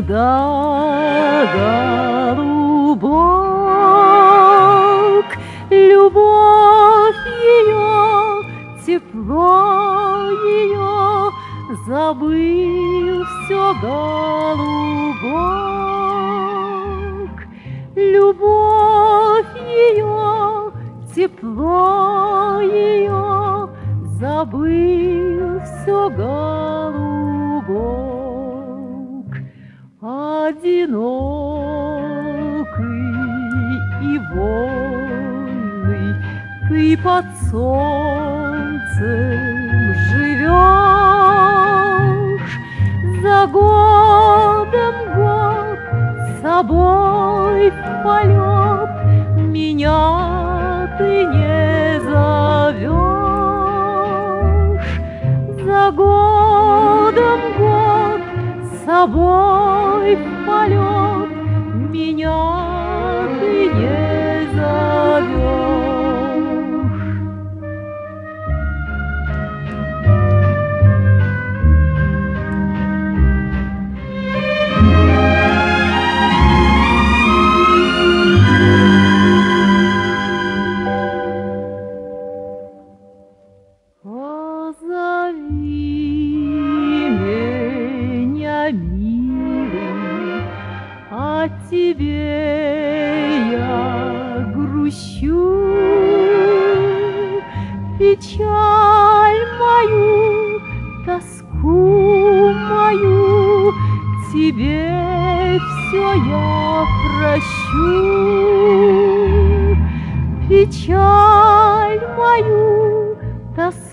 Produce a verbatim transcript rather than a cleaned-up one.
да голубок, любовь ее, тепло ее, забыл все голубок. Любовь ее, тепло ее, забыл все голубок. Одинокий и вольный ты под солнцем живешь, за годом год с собой в полет меня ты не зовешь. За годом год с собой в полет меня ты не зовешь. Позови меня, милый, о тебе я грущу. Печаль мою, тоску мою, тебе все я прощу. Печаль мою, тоску